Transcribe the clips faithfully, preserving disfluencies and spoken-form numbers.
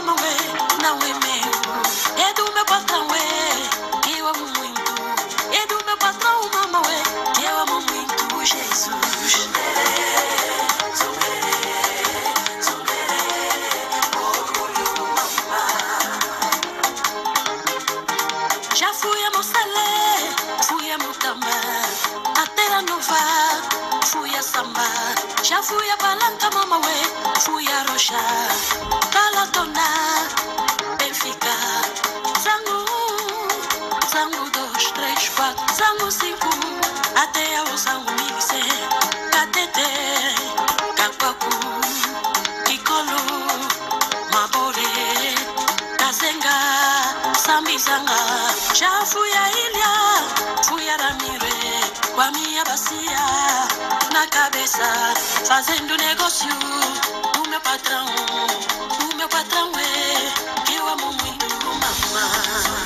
mama we, na we meu. É do meu patrão, é, eu amo muito. É do meu patrão, mama we, eu amo muito Jesus. Já fui a Mocelé, fui a Mutamba, até a Nova, fui a Samba. Já fui a Palanca, mama we, fui a Rocha, Balatona, Benfica. Zango um, Zango dois, três, quatro, Zango cinco, até ao Zango Mixe, Catete, Capacu, Kikolo, Mabore, Kazenga, Samizanga. Já fui a Ilha, fui a Ramire, com a minha bacia na cabeça, fazendo negócio. O meu patrão, o meu patrão é, que eu amo muito, mamãe.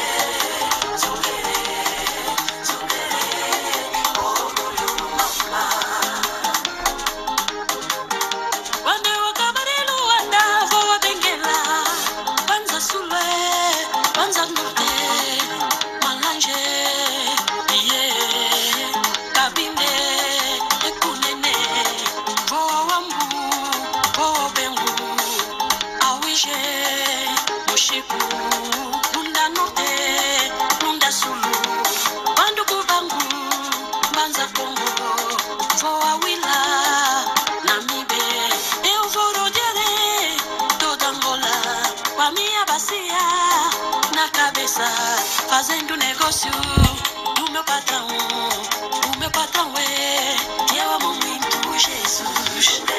Quando eu acabar em Luanda, vou a Benguela, Banza Sulé, Banza Norte, Malange, Iê, Cabinde, Ekunene, vou ao Ambu, vou ao Bengu, ao Ige, Mochico, Bunda Norte, Bunda Sulu, Bandu Kubangu, Banza Congo, vou ao Willa, Namibe, eu vou rodear toda Angola, com a minha bacia na cabeça, fazendo negócio do meu patrão. O meu patrão é, que eu amo muito Jesus.